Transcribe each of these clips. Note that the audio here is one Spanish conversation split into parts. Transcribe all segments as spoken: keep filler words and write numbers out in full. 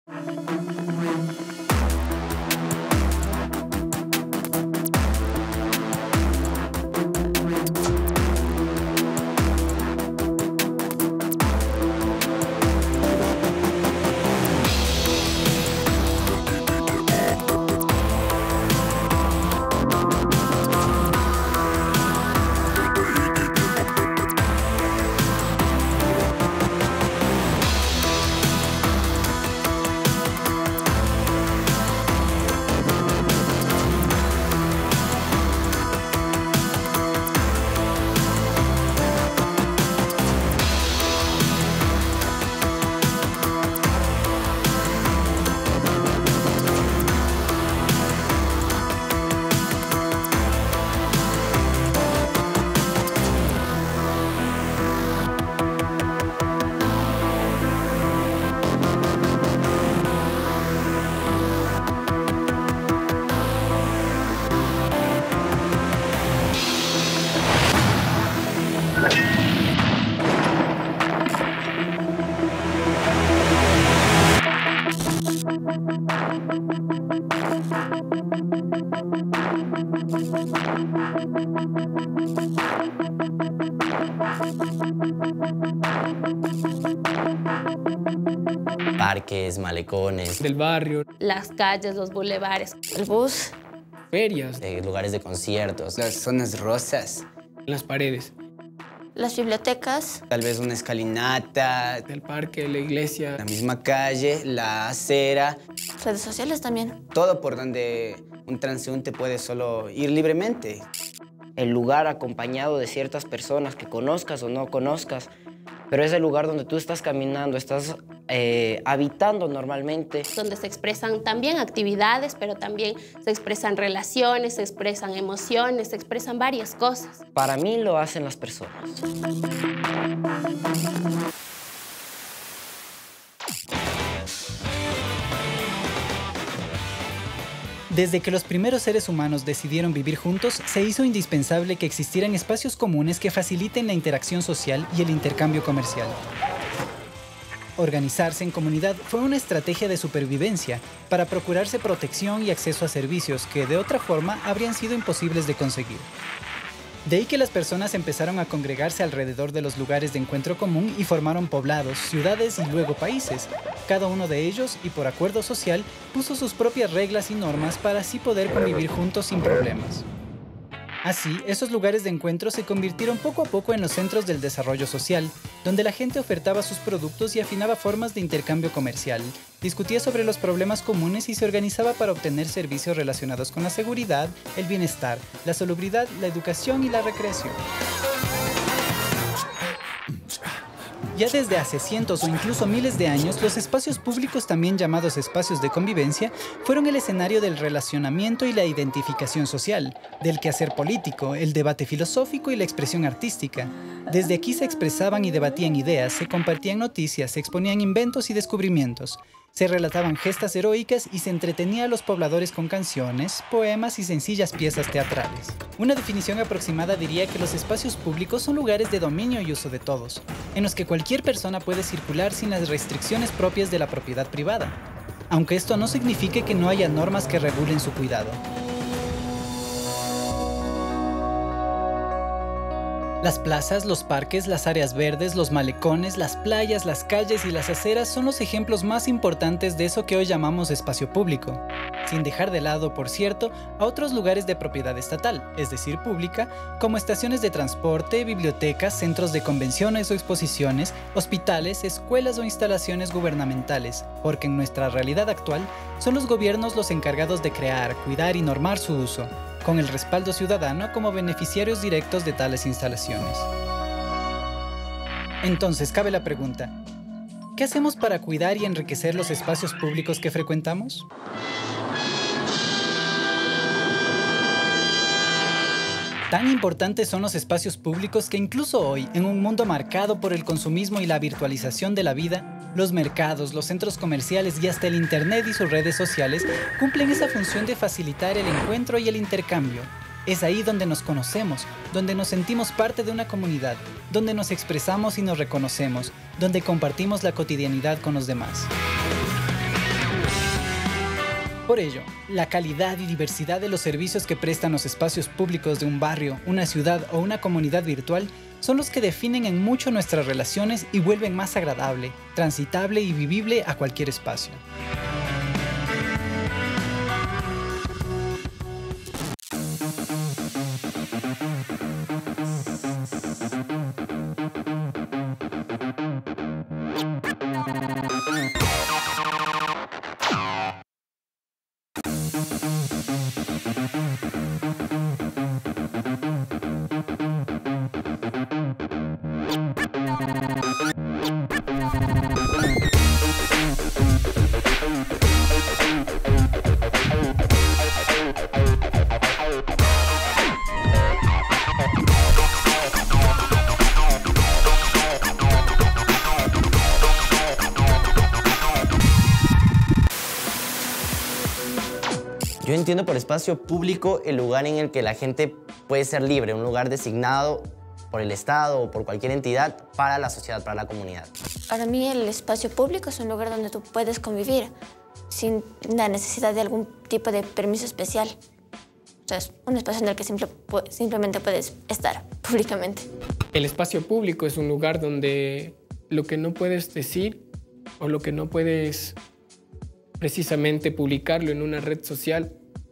Parques, malecones. Del barrio. Las calles, los bulevares, el bus. Ferias. Eh, lugares de conciertos. Las zonas rosas. Las paredes. Las bibliotecas. Tal vez una escalinata. El parque, la iglesia. La misma calle, la acera. Redes sociales también. Todo por donde un transeúnte puede solo ir libremente. El lugar acompañado de ciertas personas que conozcas o no conozcas, pero es el lugar donde tú estás caminando, estás eh, habitando normalmente. Donde se expresan también actividades, pero también se expresan relaciones, se expresan emociones, se expresan varias cosas. Para mí lo hacen las personas. Desde que los primeros seres humanos decidieron vivir juntos, se hizo indispensable que existieran espacios comunes que faciliten la interacción social y el intercambio comercial. Organizarse en comunidad fue una estrategia de supervivencia para procurarse protección y acceso a servicios que, de otra forma, habrían sido imposibles de conseguir. De ahí que las personas empezaron a congregarse alrededor de los lugares de encuentro común y formaron poblados, ciudades y luego países. Cada uno de ellos, y por acuerdo social, puso sus propias reglas y normas para así poder convivir juntos sin problemas. Así, esos lugares de encuentro se convirtieron poco a poco en los centros del desarrollo social, donde la gente ofertaba sus productos y afinaba formas de intercambio comercial, discutía sobre los problemas comunes y se organizaba para obtener servicios relacionados con la seguridad, el bienestar, la salubridad, la educación y la recreación. Ya desde hace cientos o incluso miles de años, los espacios públicos, también llamados espacios de convivencia, fueron el escenario del relacionamiento y la identificación social, del quehacer político, el debate filosófico y la expresión artística. Desde aquí se expresaban y debatían ideas, se compartían noticias, se exponían inventos y descubrimientos. Se relataban gestas heroicas y se entretenía a los pobladores con canciones, poemas y sencillas piezas teatrales. Una definición aproximada diría que los espacios públicos son lugares de dominio y uso de todos, en los que cualquier persona puede circular sin las restricciones propias de la propiedad privada, aunque esto no signifique que no haya normas que regulen su cuidado. Las plazas, los parques, las áreas verdes, los malecones, las playas, las calles y las aceras son los ejemplos más importantes de eso que hoy llamamos espacio público, sin dejar de lado, por cierto, a otros lugares de propiedad estatal, es decir, pública, como estaciones de transporte, bibliotecas, centros de convenciones o exposiciones, hospitales, escuelas o instalaciones gubernamentales, porque en nuestra realidad actual son los gobiernos los encargados de crear, cuidar y normar su uso, con el respaldo ciudadano como beneficiarios directos de tales instalaciones. Entonces, cabe la pregunta, ¿qué hacemos para cuidar y enriquecer los espacios públicos que frecuentamos? Tan importantes son los espacios públicos que incluso hoy, en un mundo marcado por el consumismo y la virtualización de la vida, los mercados, los centros comerciales y hasta el Internet y sus redes sociales cumplen esa función de facilitar el encuentro y el intercambio. Es ahí donde nos conocemos, donde nos sentimos parte de una comunidad, donde nos expresamos y nos reconocemos, donde compartimos la cotidianidad con los demás. Por ello, la calidad y diversidad de los servicios que prestan los espacios públicos de un barrio, una ciudad o una comunidad virtual son los que definen en mucho nuestras relaciones y vuelven más agradable, transitable y vivible a cualquier espacio. Yo entiendo por espacio público el lugar en el que la gente puede ser libre, un lugar designado por el Estado o por cualquier entidad para la sociedad, para la comunidad. Para mí el espacio público es un lugar donde tú puedes convivir sin la necesidad de algún tipo de permiso especial. O sea, es un espacio en el que simple, simplemente puedes estar públicamente. El espacio público es un lugar donde lo que no puedes decir o lo que no puedes precisamente publicarlo en una red social,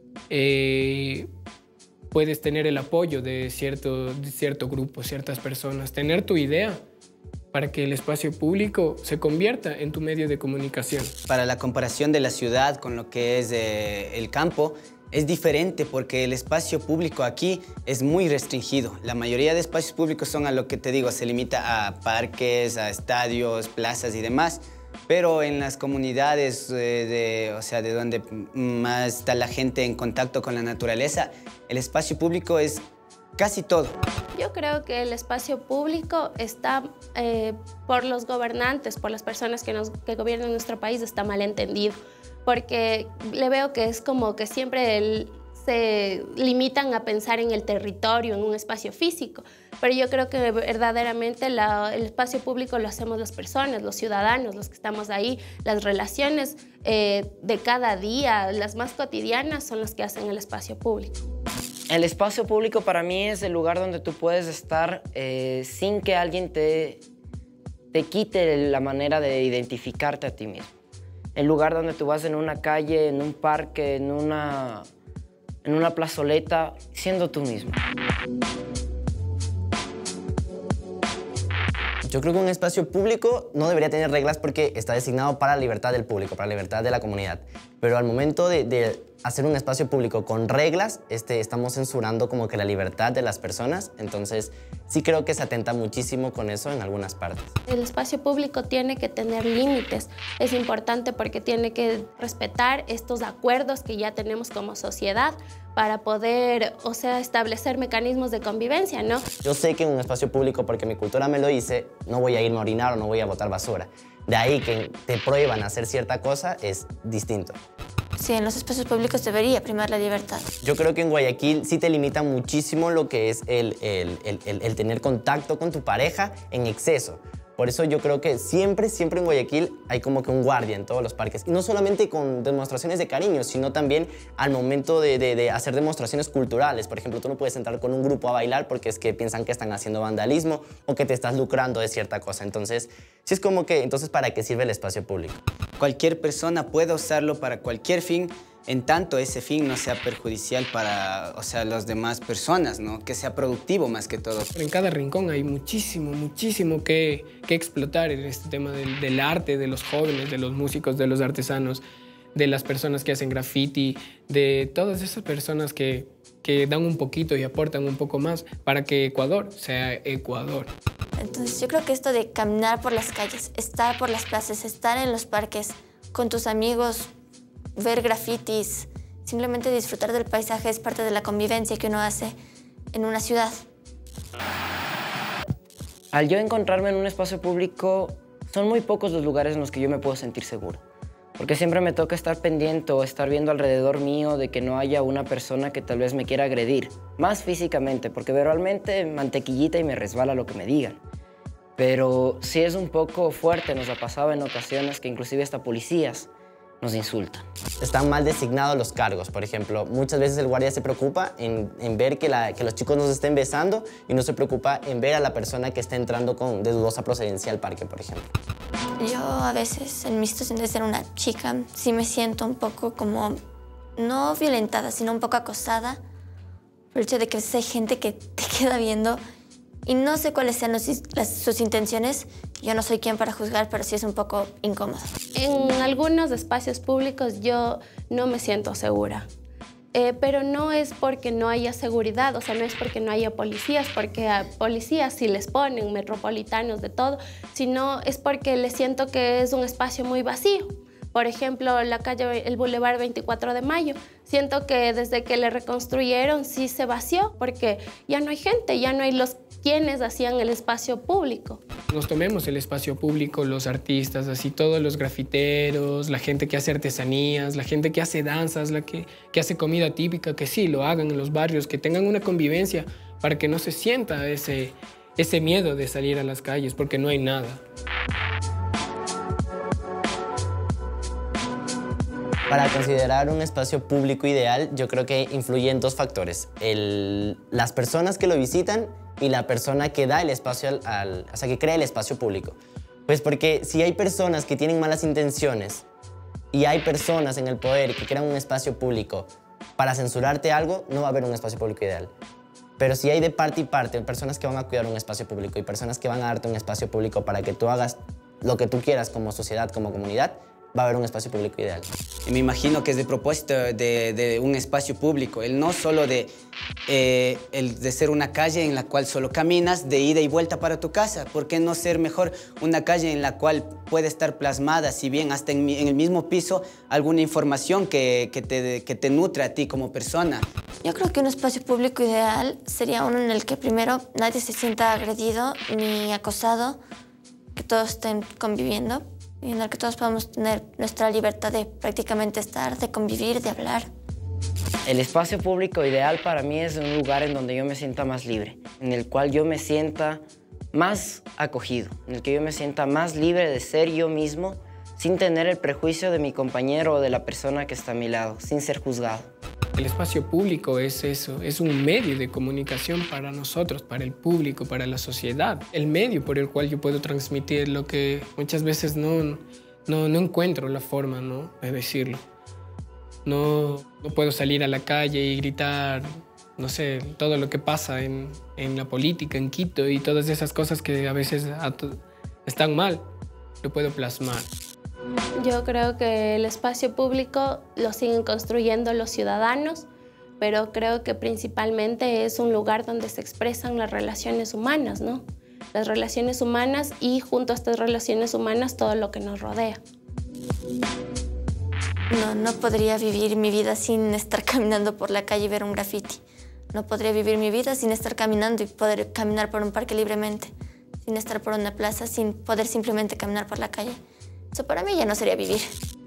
eh, puedes tener el apoyo de cierto, de cierto grupo, ciertas personas, tener tu idea para que el espacio público se convierta en tu medio de comunicación. Para la comparación de la ciudad con lo que es eh, el campo, es diferente porque el espacio público aquí es muy restringido. La mayoría de espacios públicos son a lo que te digo, se limita a parques, a estadios, plazas y demás. Pero en las comunidades, eh, de, o sea, de donde más está la gente en contacto con la naturaleza, el espacio público es casi todo. Yo creo que el espacio público está, eh, por los gobernantes, por las personas que, nos, que gobiernan nuestro país, está mal entendido. Porque le veo que es como que siempre el, se limitan a pensar en el territorio, en un espacio físico. Pero yo creo que verdaderamente la, el espacio público lo hacemos las personas, los ciudadanos, los que estamos ahí. Las relaciones eh, de cada día, las más cotidianas, son las que hacen el espacio público. El espacio público para mí es el lugar donde tú puedes estar eh, sin que alguien te, te quite la manera de identificarte a ti mismo. El lugar donde tú vas en una calle, en un parque, en una, en una plazoleta, siendo tú mismo. Yo creo que un espacio público no debería tener reglas porque está designado para la libertad del público, para la libertad de la comunidad. Pero al momento de, de hacer un espacio público con reglas, este, estamos censurando como que la libertad de las personas. Entonces, sí creo que se atenta muchísimo con eso en algunas partes. El espacio público tiene que tener límites. Es importante porque tiene que respetar estos acuerdos que ya tenemos como sociedad para poder, o sea, establecer mecanismos de convivencia, ¿no? Yo sé que en un espacio público, porque mi cultura me lo dice, no voy a irme a orinar o no voy a botar basura. De ahí que te prohíban hacer cierta cosa es distinto. Sí, en los espacios públicos debería primar la libertad. Yo creo que en Guayaquil sí te limita muchísimo lo que es el, el, el, el, el tener contacto con tu pareja en exceso. Por eso yo creo que siempre, siempre en Guayaquil hay como que un guardia en todos los parques. Y no solamente con demostraciones de cariño, sino también al momento de, de, de hacer demostraciones culturales. Por ejemplo, tú no puedes entrar con un grupo a bailar porque es que piensan que están haciendo vandalismo o que te estás lucrando de cierta cosa. Entonces, sí es como que, entonces, ¿para qué sirve el espacio público? Cualquier persona puede usarlo para cualquier fin, en tanto ese fin no sea perjudicial para, o sea, las demás personas, ¿no? Que sea productivo más que todo. En cada rincón hay muchísimo, muchísimo que, que explotar en este tema del, del arte, de los jóvenes, de los músicos, de los artesanos, de las personas que hacen graffiti, de todas esas personas que, que dan un poquito y aportan un poco más para que Ecuador sea Ecuador. Entonces yo creo que esto de caminar por las calles, estar por las plazas, estar en los parques con tus amigos, ver grafitis, simplemente disfrutar del paisaje es parte de la convivencia que uno hace en una ciudad. Al yo encontrarme en un espacio público, son muy pocos los lugares en los que yo me puedo sentir seguro. Porque siempre me toca estar pendiente o estar viendo alrededor mío de que no haya una persona que tal vez me quiera agredir. Más físicamente, porque verbalmente mantequillita y me resbala lo que me digan. Pero sí es un poco fuerte, nos ha pasado en ocasiones que inclusive hasta policías nos insultan. Están mal designados los cargos. Por ejemplo, muchas veces el guardia se preocupa en, en ver que, la, que los chicos no se estén besando y no se preocupa en ver a la persona que está entrando con, de dudosa procedencia al parque, por ejemplo. Yo a veces, en mi situación de ser una chica, sí me siento un poco como, no violentada, sino un poco acosada por el hecho de que hay gente que te queda viendo y no sé cuáles sean los, las, sus intenciones. Yo no soy quien para juzgar, pero sí es un poco incómodo. En algunos espacios públicos yo no me siento segura. Eh, pero no es porque no haya seguridad, o sea, no es porque no haya policías, porque a policías sí les ponen, metropolitanos, de todo, sino es porque les siento que es un espacio muy vacío. Por ejemplo, la calle, el Boulevard veinticuatro de mayo, siento que desde que le reconstruyeron sí se vació, porque ya no hay gente, ya no hay los quienes hacían el espacio público. Nos tomemos el espacio público, los artistas, así todos los grafiteros, la gente que hace artesanías, la gente que hace danzas, la que, que hace comida típica, que sí, lo hagan en los barrios, que tengan una convivencia para que no se sienta ese, ese miedo de salir a las calles, porque no hay nada. Para considerar un espacio público ideal, yo creo que influyen dos factores. El, las personas que lo visitan y la persona que da el espacio al, al, o sea, que crea el espacio público. Pues porque si hay personas que tienen malas intenciones y hay personas en el poder que crean un espacio público para censurarte algo, no va a haber un espacio público ideal. Pero si hay de parte y parte personas que van a cuidar un espacio público y personas que van a darte un espacio público para que tú hagas lo que tú quieras como sociedad, como comunidad, va a haber un espacio público ideal. Y me imagino que es de propósito de, de un espacio público, el no solo de, eh, el de ser una calle en la cual solo caminas de ida y vuelta para tu casa. ¿Por qué no ser mejor una calle en la cual puede estar plasmada, si bien hasta en, en el mismo piso, alguna información que, que, te, que te nutre a ti como persona? Yo creo que un espacio público ideal sería uno en el que primero nadie se sienta agredido ni acosado, que todos estén conviviendo, y en el que todos podamos tener nuestra libertad de prácticamente estar, de convivir, de hablar. El espacio público ideal para mí es un lugar en donde yo me sienta más libre, en el cual yo me sienta más acogido, en el que yo me sienta más libre de ser yo mismo, sin tener el prejuicio de mi compañero o de la persona que está a mi lado, sin ser juzgado. El espacio público es eso, es un medio de comunicación para nosotros, para el público, para la sociedad. El medio por el cual yo puedo transmitir lo que muchas veces no, no, no encuentro la forma, ¿no?, de decirlo. No, no puedo salir a la calle y gritar, no sé, todo lo que pasa en, en la política, en Quito y todas esas cosas que a veces están mal, lo puedo plasmar. Yo creo que el espacio público lo siguen construyendo los ciudadanos, pero creo que principalmente es un lugar donde se expresan las relaciones humanas, ¿no? Las relaciones humanas y junto a estas relaciones humanas todo lo que nos rodea. No, no podría vivir mi vida sin estar caminando por la calle y ver un graffiti. No podría vivir mi vida sin estar caminando y poder caminar por un parque libremente, sin estar por una plaza, sin poder simplemente caminar por la calle. Eso para mí ya no sería vivir.